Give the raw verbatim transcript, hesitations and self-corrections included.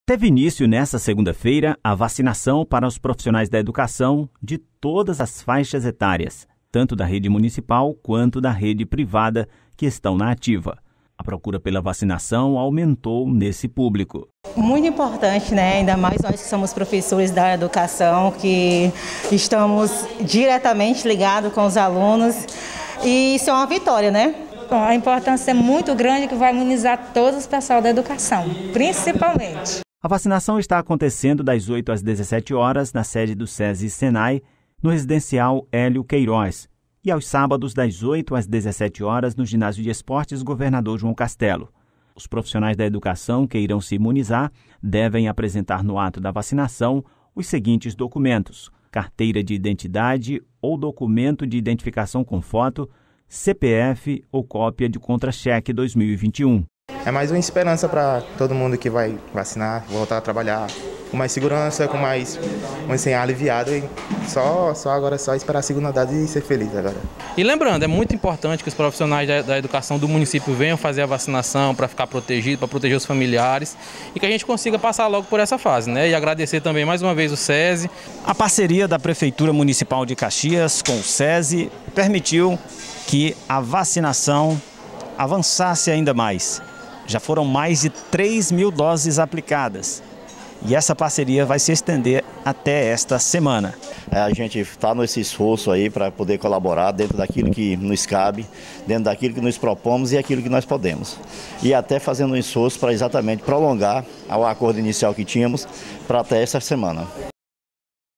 Teve início nesta segunda-feira a vacinação para os profissionais da educação de todas as faixas etárias, tanto da rede municipal quanto da rede privada que estão na ativa. A procura pela vacinação aumentou nesse público. Muito importante, né? Ainda mais nós que somos professores da educação, que estamos diretamente ligados com os alunos. E isso é uma vitória, né? Bom, a importância é muito grande que vai imunizar todos os pessoal da educação, principalmente. A vacinação está acontecendo das oito às dezessete horas na sede do SESI Senai, no residencial Hélio Queiroz, e aos sábados das oito às dezessete horas no ginásio de esportes Governador João Castelo. Os profissionais da educação que irão se imunizar devem apresentar no ato da vacinação os seguintes documentos: carteira de identidade ou documento de identificação com foto, C P F ou cópia de contra-cheque dois mil e vinte e um. É mais uma esperança para todo mundo que vai vacinar, voltar a trabalhar com mais segurança, com mais, vamos dizer, aliviado. E só, só agora só esperar a segunda dose e ser feliz agora. E lembrando, é muito importante que os profissionais da, da educação do município venham fazer a vacinação para ficar protegido, para proteger os familiares e que a gente consiga passar logo por essa fase, né? E agradecer também mais uma vez o SESI. A parceria da Prefeitura Municipal de Caxias com o SESI permitiu que a vacinação avançasse ainda mais. Já foram mais de três mil doses aplicadas e essa parceria vai se estender até esta semana. É, a gente está nesse esforço aí para poder colaborar dentro daquilo que nos cabe, dentro daquilo que nos propomos e aquilo que nós podemos. E até fazendo um esforço para exatamente prolongar o acordo inicial que tínhamos para até esta semana.